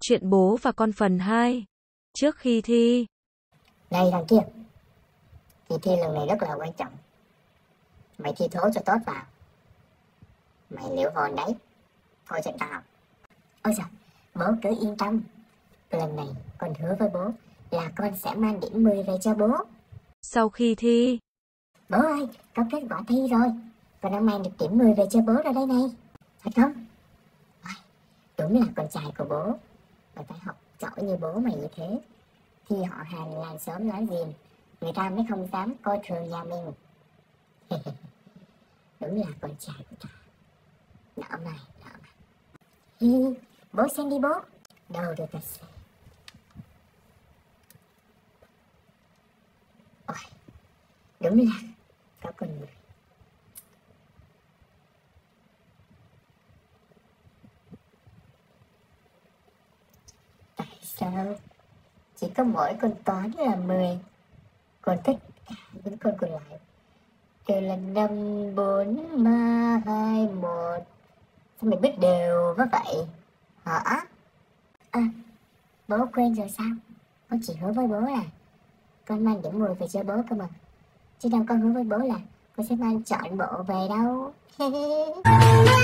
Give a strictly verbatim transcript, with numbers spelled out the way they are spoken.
Chuyện bố và con phần hai. Trước khi thi. Này thằng kia, kỳ thi lần này rất là quan trọng. Mày thi thố cho tốt vào. Mày liệu hồn đấy. Thôi cho tao. Ôi trời, bố cứ yên tâm. Lần này con hứa với bố là con sẽ mang điểm mười về cho bố. Sau khi thi. Bố ơi, có kết quả thi rồi. Con đã mang được điểm mười về cho bố rồi đây này. Thật không? Đúng là con trai của bố. Mày phải học giỏi như bố mày như thế thì họ hàng làng xóm nói gì người ta mới không dám coi thường nhà mình. Đúng là con trai của ta. Nợ mày, nợ mày. Hi, bố xem đi bố. Đâu được ta xem. Ôi, đúng là có con người. Tại sao chỉ có mỗi con toán là mười, còn tất cả những con còn lại đều là năm, bốn, ba, hai, một. Sao mình biết đều quá vậy hả? À, bố quên rồi sao? Con chỉ hứa với bố là con mang điểm mười về cho bố cơ mà, chứ đâu con hứa với bố là con sẽ mang trọn bộ về đâu.